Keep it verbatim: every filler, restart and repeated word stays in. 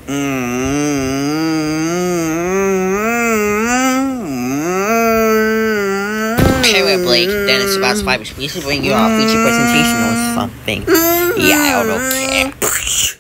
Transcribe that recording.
Anyway, Blake, Dennis about Spiders, we should bring you our feature presentation or something. Yeah, I don't care.